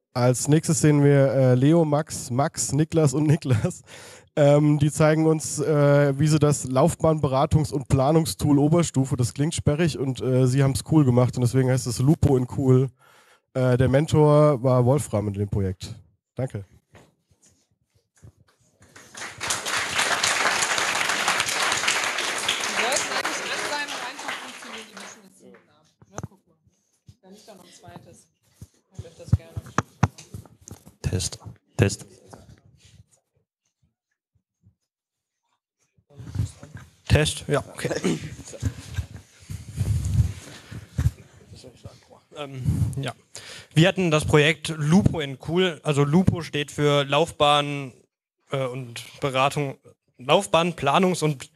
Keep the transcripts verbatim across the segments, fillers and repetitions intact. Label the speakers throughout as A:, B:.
A: Als nächstes sehen wir äh, Leo, Max, Max, Niklas und Niklas. Ähm, die zeigen uns, äh, wie sie das Laufbahnberatungs- und Planungstool Oberstufe, das klingt sperrig und äh, sie haben es cool gemacht und deswegen heißt es Lupo in cool. Äh, der Mentor war Wolfram in dem Projekt. Danke.
B: Test. Test. Test, ja, okay. ähm, ja. Wir hatten das Projekt Lupo in Cool. Also Lupo steht für Laufbahn äh, und Beratung, Laufbahn, Planungs- und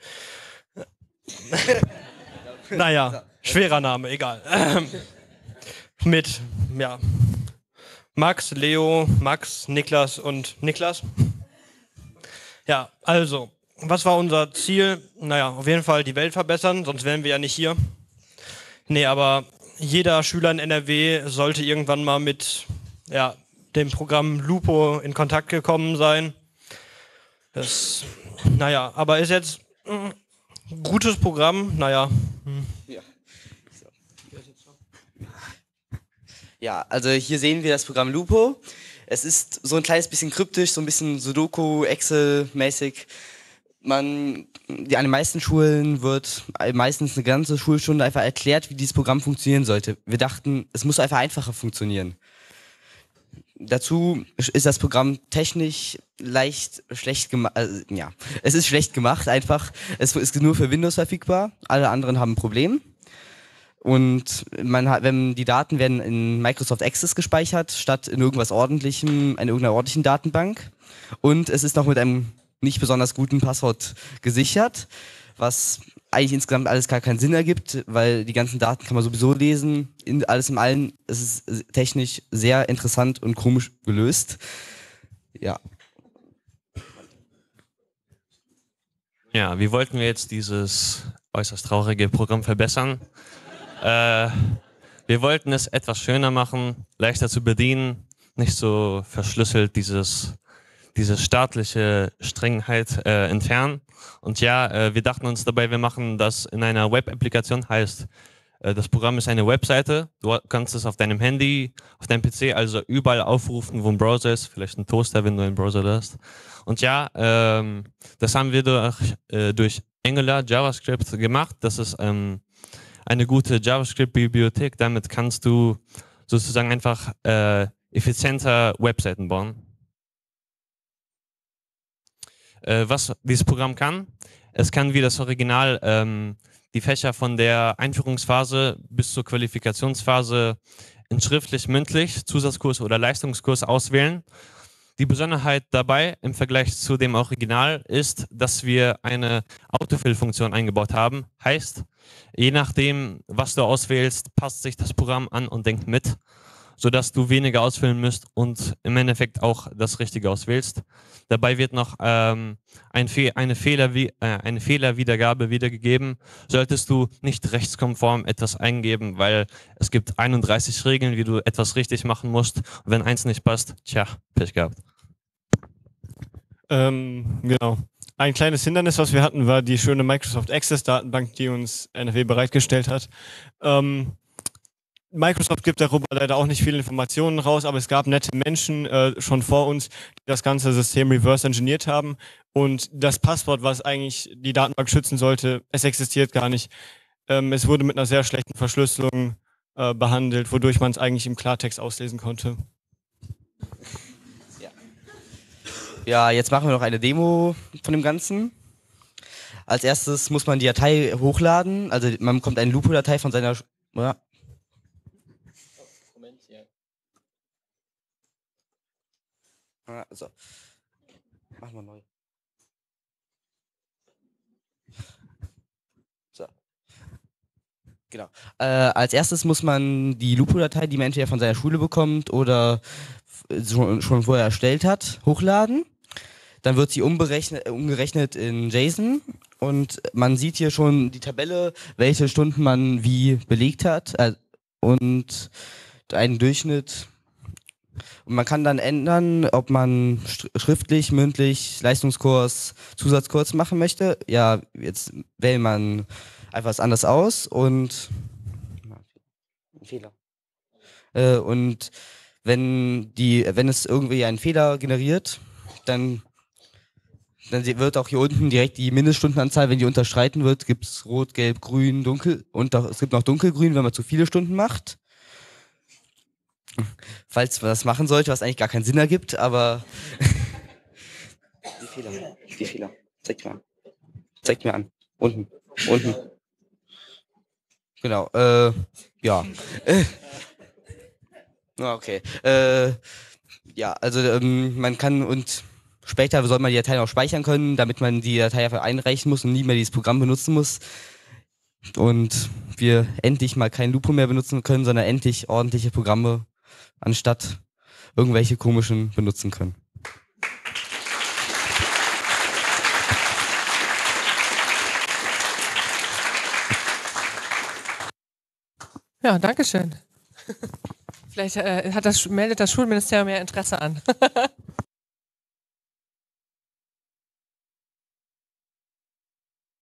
B: naja, schwerer Name, egal. Mit, ja, Max, Leo, Max, Niklas und Niklas. Ja, also, was war unser Ziel? Naja, auf jeden Fall die Welt verbessern, sonst wären wir ja nicht hier. Nee, aber jeder Schüler in N R W sollte irgendwann mal mit ja, dem Programm Lupo in Kontakt gekommen sein. Das, naja, aber ist jetzt ein gutes Programm, naja. Hm.
C: Ja. Ja, also hier sehen wir das Programm Lupo. Es ist so ein kleines bisschen kryptisch, so ein bisschen Sudoku, Excel-mäßig. Man, die, an den meisten Schulen wird meistens eine ganze Schulstunde einfach erklärt, wie dieses Programm funktionieren sollte. Wir dachten, es muss einfach einfacher funktionieren. Dazu ist das Programm technisch leicht schlecht gemacht. Also, ja, es ist schlecht gemacht einfach. Es ist nur für Windows verfügbar. Alle anderen haben ein Problem. Und man hat, wenn die Daten werden in Microsoft Access gespeichert, statt in irgendwas Ordentlichem, in irgendeiner ordentlichen Datenbank. Und es ist noch mit einem nicht besonders guten Passwort gesichert, was eigentlich insgesamt alles gar keinen Sinn ergibt, weil die ganzen Daten kann man sowieso lesen. In, alles in allem ist es technisch sehr interessant und komisch gelöst. Ja.
B: Ja, wie wollten wir jetzt dieses äußerst traurige Programm verbessern? äh, wir wollten es etwas schöner machen, leichter zu bedienen, nicht so verschlüsselt dieses diese staatliche Strengheit äh, entfernen. Und ja, äh, wir dachten uns dabei, wir machen das in einer Web-Applikation, heißt, äh, das Programm ist eine Webseite, du kannst es auf deinem Handy, auf deinem P C, also überall aufrufen, wo ein Browser ist, vielleicht ein Toaster, wenn du einen Browser hast. Und ja, ähm, das haben wir durch, äh, durch Angular, JavaScript gemacht. Das ist ähm, eine gute JavaScript-Bibliothek, damit kannst du sozusagen einfach äh, effizienter Webseiten bauen. Was dieses Programm kann. Es kann wie das Original ähm, die Fächer von der Einführungsphase bis zur Qualifikationsphase in schriftlich, mündlich, Zusatzkurs oder Leistungskurs auswählen. Die Besonderheit dabei im Vergleich zu dem Original ist, dass wir eine Autofill-Funktion eingebaut haben. Heißt, je nachdem, was du auswählst, passt sich das Programm an und denkt mit, sodass du weniger ausfüllen musst und im Endeffekt auch das Richtige auswählst. Dabei wird noch ähm, ein Fe eine, Fehler äh, eine Fehlerwiedergabe wiedergegeben. Solltest du nicht rechtskonform etwas eingeben, weil es gibt einunddreißig Regeln, wie du etwas richtig machen musst. Und wenn eins nicht passt, tja, Pech gehabt.
D: Ähm, genau. Ein kleines Hindernis, was wir hatten, war die schöne Microsoft Access Datenbank, die uns N R W bereitgestellt hat. Ähm, Microsoft gibt darüber leider auch nicht viele Informationen raus, aber es gab nette Menschen äh, schon vor uns, die das ganze System reverse engineert haben. Und das Passwort, was eigentlich die Datenbank schützen sollte, es existiert gar nicht. Ähm, es wurde mit einer sehr schlechten Verschlüsselung äh, behandelt, wodurch man es eigentlich im Klartext auslesen konnte.
C: Ja. Ja, jetzt machen wir noch eine Demo von dem Ganzen. Als erstes muss man die Datei hochladen. Also man bekommt eine Lupo-Datei von seiner... Ja. Also, machen wir neu. So. Genau. Äh, als erstes muss man die Lupo-Datei, die man entweder von seiner Schule bekommt oder schon, schon vorher erstellt hat, hochladen. Dann wird sie umberechnet, umgerechnet in JSON und man sieht hier schon die Tabelle, welche Stunden man wie belegt hat äh, und einen Durchschnitt. Und man kann dann ändern, ob man schriftlich, mündlich, Leistungskurs, Zusatzkurs machen möchte. Ja, jetzt wählt man einfach was anders aus und Fehler. Äh, und wenn die, wenn es irgendwie einen Fehler generiert, dann, dann wird auch hier unten direkt die Mindeststundenanzahl, wenn die unterschreiten wird, gibt es Rot, Gelb, Grün, Dunkel und auch, es gibt noch Dunkelgrün, wenn man zu viele Stunden macht. Falls man das machen sollte, was eigentlich gar keinen Sinn ergibt, aber die Fehler, die Fehler, zeigt mir an. Zeigt mir an. Unten, unten. Genau, äh, ja. Okay. Äh, ja, also ähm, man kann und später soll man die Dateien auch speichern können, damit man die Datei einfach einreichen muss und nie mehr dieses Programm benutzen muss. Und wir endlich mal kein Lupo mehr benutzen können, sondern endlich ordentliche Programme anstatt irgendwelche komischen benutzen können.
E: Ja, danke schön. Vielleicht äh, hat das, meldet das Schulministerium ja Interesse an.